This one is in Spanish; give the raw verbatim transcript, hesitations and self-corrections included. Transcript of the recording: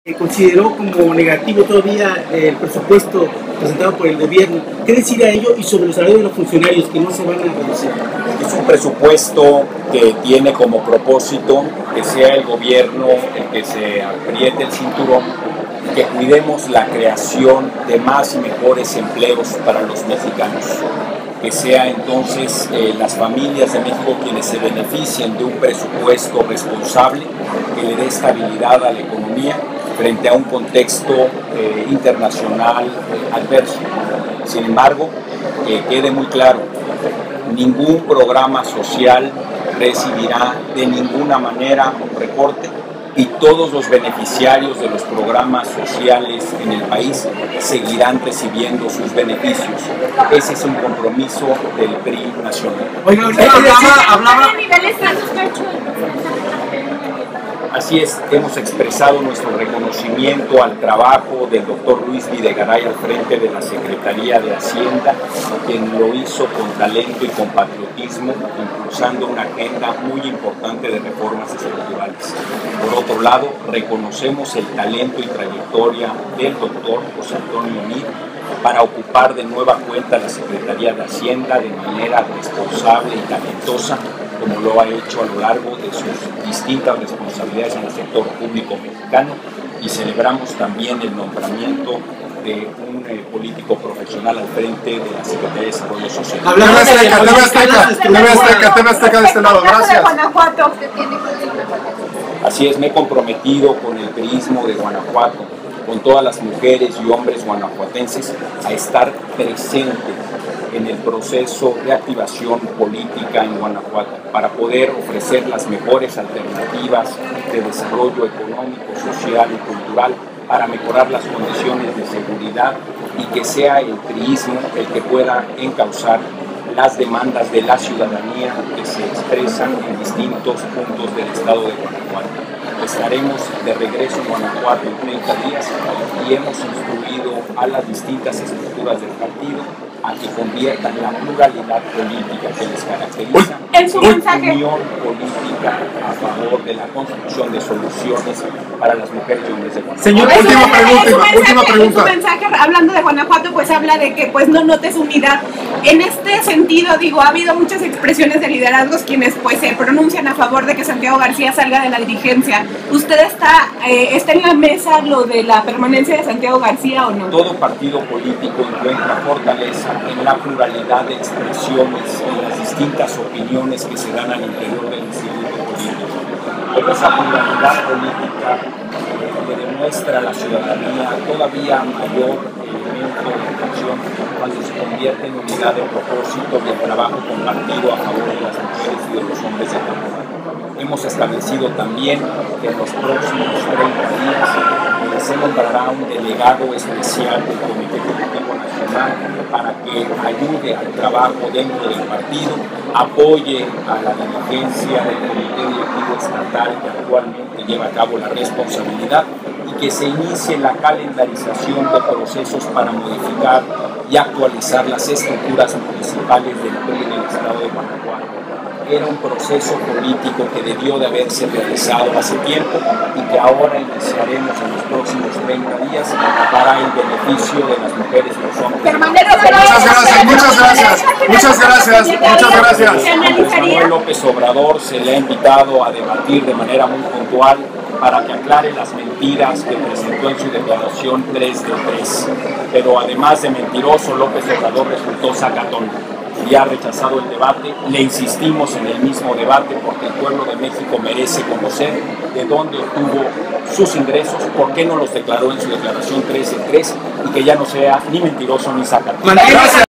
Consideró como negativo todavía el presupuesto presentado por el gobierno. ¿Qué decir a ello y sobre los salarios de los funcionarios que no se van a reducir? Es un presupuesto que tiene como propósito que sea el gobierno el que se apriete el cinturón, que cuidemos la creación de más y mejores empleos para los mexicanos, que sea entonces eh, las familias de México quienes se beneficien de un presupuesto responsable que le dé estabilidad a la economía frente a un contexto eh, internacional eh, adverso. Sin embargo, que quede muy claro, ningún programa social recibirá de ninguna manera un recorte y todos los beneficiarios de los programas sociales en el país seguirán recibiendo sus beneficios. Ese es un compromiso del P R I nacional. Oiga, usted hablaba, hablaba... Así es, hemos expresado nuestro reconocimiento al trabajo del doctor Luis Videgaray al frente de la Secretaría de Hacienda, quien lo hizo con talento y con patriotismo, impulsando una agenda muy importante de reformas estructurales. Por otro lado, reconocemos el talento y trayectoria del doctor José Antonio Meade para ocupar de nueva cuenta la Secretaría de Hacienda de manera responsable y talentosa, como lo ha hecho a lo largo de sus distintas responsabilidades en el sector público mexicano, y celebramos también el nombramiento de un eh, político profesional al frente de la Secretaría de Desarrollo Social. Hablamos de Azteca, T V Azteca, T V Azteca, T V Azteca de este lado, gracias. Así es, me he comprometido con el perismo de Guanajuato, con todas las mujeres y hombres guanajuatenses, a estar presente en el proceso de activación política en Guanajuato para poder ofrecer las mejores alternativas de desarrollo económico, social y cultural para mejorar las condiciones de seguridad y que sea el priismo el que pueda encauzar las demandas de la ciudadanía que se expresan en distintos puntos del estado de Guanajuato. Estaremos de regreso en Guanajuato en treinta días y hemos instruido a las distintas estructuras del partido a que conviertan la pluralidad política que les caracteriza en su mensaje, unión política a favor de la construcción de soluciones para las mujeres y hombres de Guanajuato. Señor, en última su, pregunta, en su última mensaje, pregunta. En su mensaje, hablando de Guanajuato, pues habla de que pues no notes unidad. En este sentido, digo, ha habido muchas expresiones de liderazgos quienes pues se pronuncian a favor de que Santiago García salga de la dirigencia. ¿Usted está, eh, está en la mesa lo de la permanencia de Santiago García o no? Todo partido político encuentra fortaleza en la pluralidad de expresiones, en las distintas opiniones que se dan al interior del instituto político. Pero esa pluralidad política eh, le demuestra a la ciudadanía todavía mayor elemento de acción cuando se convierte en unidad de propósito y el trabajo compartido a favor de las mujeres y de los hombres de Guanajuato. Hemos establecido también que en los próximos treinta días eh, se nombrará un delegado especial del Comité Ejecutivo Nacional para que ayude al trabajo dentro del partido, apoye a la dirigencia del Comité Directivo Estatal que actualmente lleva a cabo la responsabilidad y que se inicie la calendarización de procesos para modificar y actualizar las estructuras municipales del P R I en el estado de Guanajuato. Era un proceso político que debió de haberse realizado hace tiempo y que ahora iniciaremos en los próximos treinta días para el beneficio de las mujeres y los hombres. Muchas gracias, muchas gracias, muchas gracias, muchas gracias. Andrés Manuel López Obrador se le ha invitado a debatir de manera muy puntual para que aclare las mentiras que presentó en su declaración tres de tres. Pero además de mentiroso, López Obrador resultó sacatón y ha rechazado el debate. Le insistimos en el mismo debate porque el pueblo de México merece conocer de dónde obtuvo sus ingresos, por qué no los declaró en su declaración tres de tres y que ya no sea ni mentiroso ni sacatón. Gracias.